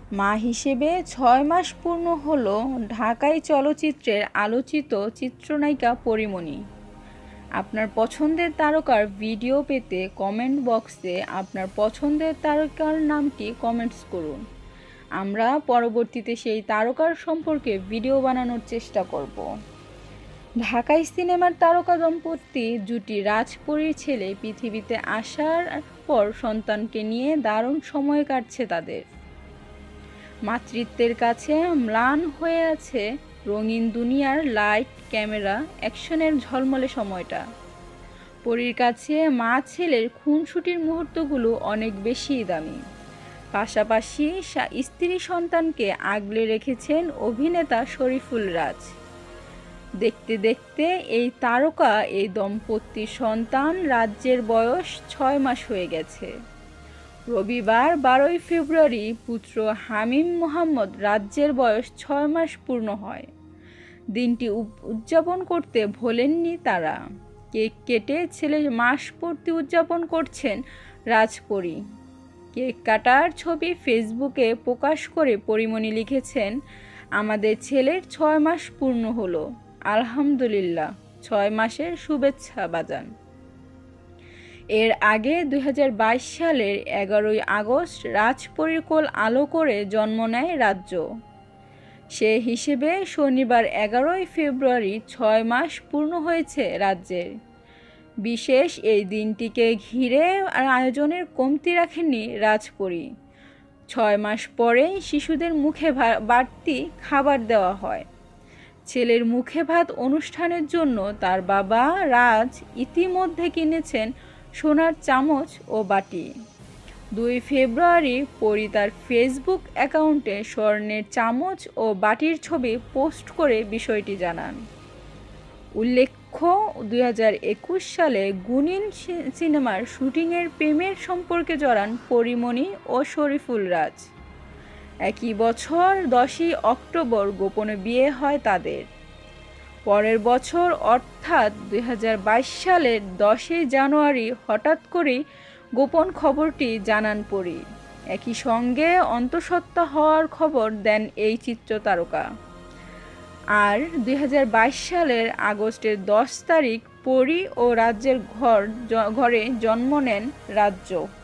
মা হিসেবে ৬ মাস পূর্ণ হলো ঢাকাই চলচ্চিত্রের আলোচিত চিত্রনায়িকা পরিমণি। আপনার পছন্দের তারকার ভিডিও পেতে কমেন্ট বক্সে আপনার পছন্দের তারকার নামটি কমেন্টস করুন। আমরা পরবর্তীতে সেই তারকার সম্পর্কে ভিডিও বানানোর চেষ্টা করব। ঢাকাই সিনেমার তারকা দম্পতি জুটি রাজপরীর ছেলে পৃথিবীতে আসার পর সন্তানকে নিয়ে দারুণ সময় কাটছে তাদের। মাতৃত্বের কাছে ম্লান হয়ে আছে রঙিন দুনিয়ার লাইট, ক্যামেরা, অ্যাকশনের ঝলমলে সময়টা। পরীর কাছে মা ছেলের খুনসুটির মুহূর্তগুলো অনেক বেশি দামি। পাশাপাশি স্ত্রী সন্তানকে আগলে রেখেছেন অভিনেতা শরীফুল রাজ। দেখতে দেখতে এই তারকা এই দম্পতির সন্তান রাজ্যের বয়স ৬ মাস হয়ে গেছে। রবিবার ১২ ফেব্রুয়ারি পুত্র হামিম মোহাম্মদ রাজ্যের বয়স ৬ মাস পূর্ণ হয়। দিনটি উদযাপন করতে ভোলেননি তারা। কেক কেটে ছেলের মাস পূর্তি উদযাপন করছেন রাজপরী। কেক কাটার ছবি ফেসবুকে প্রকাশ করে পরিমণি লিখেছেন, আমাদের ছেলের ৬ মাস পূর্ণ হলো, আলহামদুলিল্লাহ, ৬ মাসের শুভেচ্ছা বাজান। এর আগে ২০২২ সালের ১১ আগস্ট রাজপরীর কোল আলো করে জন্ম নেয় রাজ্য। সে হিসেবে শনিবার ১১ ফেব্রুয়ারি ৬ মাস পূর্ণ হয়েছে রাজ্যের। বিশেষ এই দিনটিকে ঘিরে আয়োজনের কমতি রাখেননি রাজপরী। ৬ মাস পরেই শিশুদের মুখে বাড়তি খাবার দেওয়া হয়। ছেলের মুখে ভাত অনুষ্ঠানের জন্য তার বাবা রাজ ইতিমধ্যে কিনেছেন সোনার চামচ ও বাটি। ২ ফেব্রুয়ারি পরী তার ফেসবুক অ্যাকাউন্টে স্বর্ণের চামচ ও বাটির ছবি পোস্ট করে বিষয়টি জানান। উল্লেখ্য, ২০২১ সালে গুনিন সিনেমার শুটিংয়ের প্রেমের সম্পর্কে জড়ান পরিমণি ও শরীফুল রাজ। একই বছর ১০ই অক্টোবর গোপনে বিয়ে হয় তাদের। পরের বছর অর্থাৎ ২০২২ সালের ১০ই জানুয়ারি হঠাৎ করেই গোপন খবরটি জানান পরী। একই সঙ্গে অন্তঃসত্ত্বা হওয়ার খবর দেন এই চিত্রতারকা। আর ২০২২ সালের আগস্টের ১০ তারিখ পরী ও রাজ্যের ঘরে জন্ম নেন রাজ্য।